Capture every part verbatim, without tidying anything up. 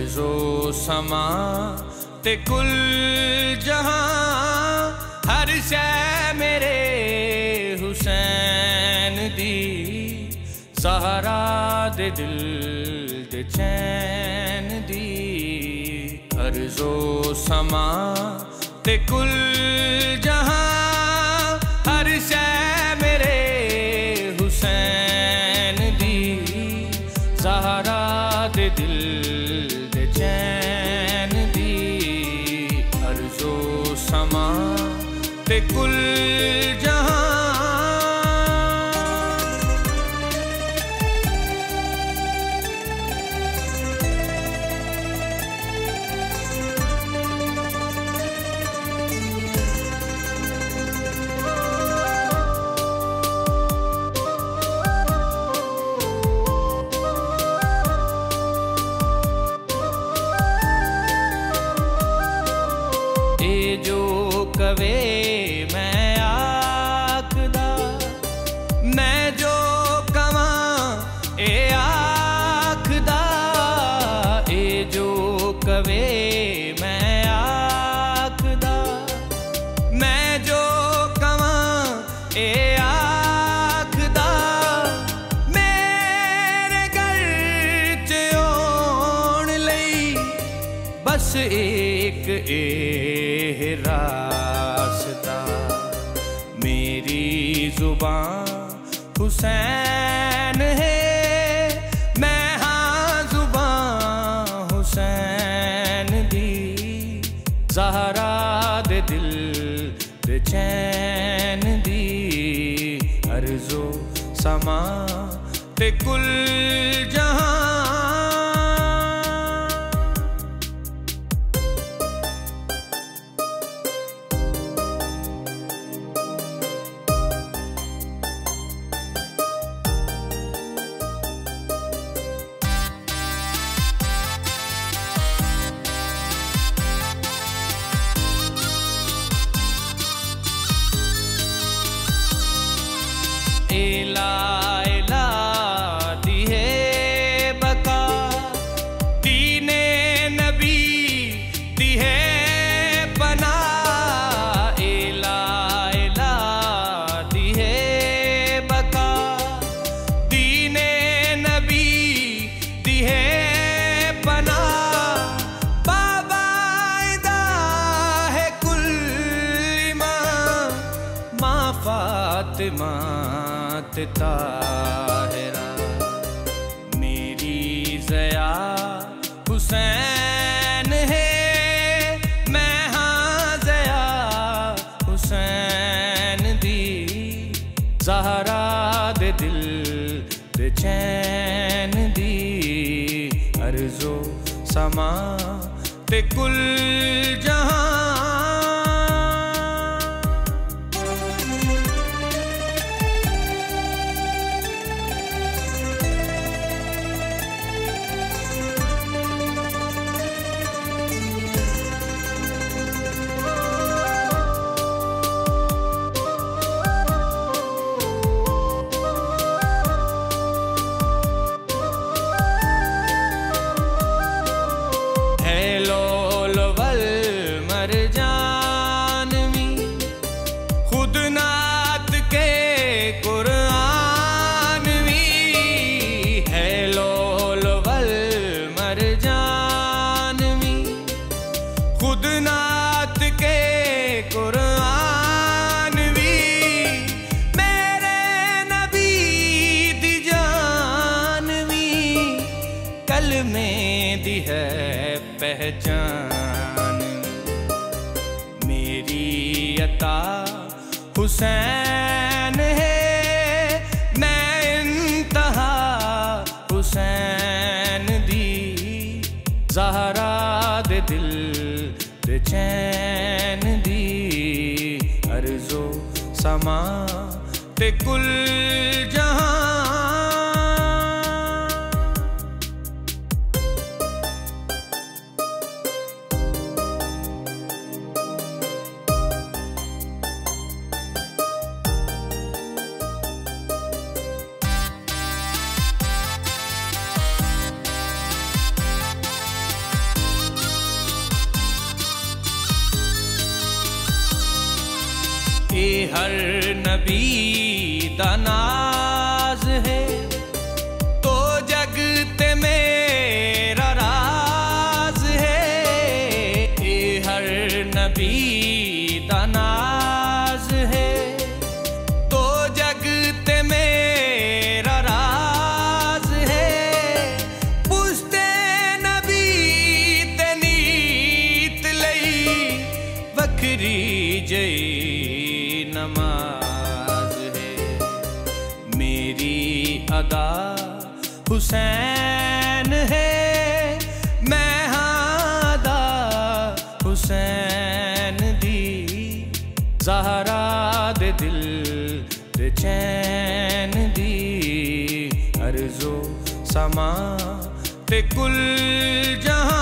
अर्ज़ो समा ते कुल जहां हर शै मेरे हुसैन दी सहारा दे दिल दे चैन दी। अर्ज़ो समा ते कुल जहां हर शै मेरे हुसैन दी सहारा दे दिल दे चैन दी। अर्ज़ो समा ते कुल जहां जो कवे मैं आखदा मैं जो कवां ए आखदा ए जो कवे मैं आखदा मैं जो कवां ए आखदा मेरे घर च आउण लई बस एक ए रास्ता मेरी जुबान हुसैन है मैं हाँ जुबान हुसैन दी ज़हरा दे दिल दे चैन दी। अर्ज़ो समा ते कुल जहां एला एला दी है बका दीने नबी दी है पना। एला एला दी है बका दीने नबी दी है पना। बाबा इदा है कुल इमाम माँ फातिमा ताहिरा मेरी ज़या हुसैन है मैं हाँ ज़या हुसैन दी ज़हरा दे दिल दे चैन दी। अर्ज़ो समा ते कुल जहां खुदनात के कुरान भी मेरे नबी दी जान भी कल में दी है पहचान। मेरी अता हुसैन है मैं इंतहा हुसैन दी ज़हरा दे दिल दे चैन दी। अर्ज़ो समा ते कुल जहां हर नबी दा नाज है तो जग ते मेरा राज है। ए हर नबी दा नाज है तो जग ते मेरा राज है। पुछते नबी ते नीत लई वखरी जई नमाज है। मेरी अदा हुसैन है मैं हादा हुसैन दी। ज़हरा दे दिल दे चैन दी अर्ज़ो समा ते कुल जहां।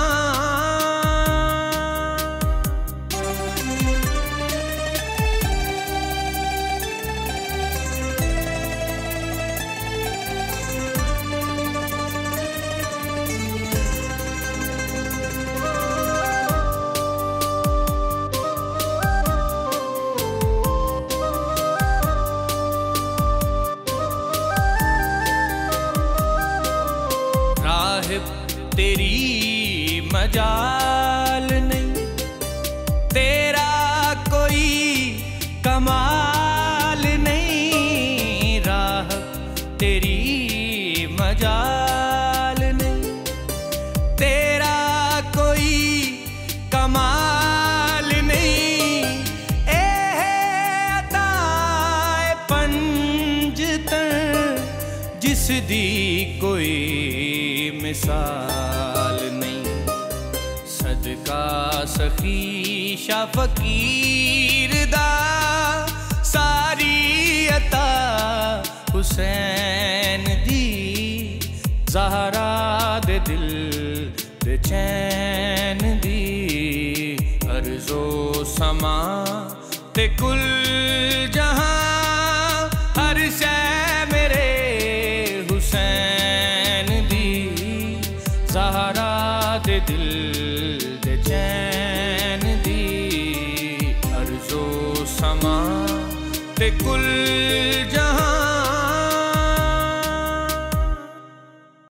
तेरी मजाल नहीं तेरा कोई कमाल नहीं। राह तेरी मजाल नहीं तेरा कोई कमाल नहीं। ए अताए पंजतन जिस दी कोई मिसाल नहीं। सदका सखी शा फकीर दा सारी अता हुसैन दी। ज़हरा दे दिल दे चैन दी अर्ज़ो समा ते कुल जहां। हर शै मेरे हुसैन दी ज़हरा दे दिल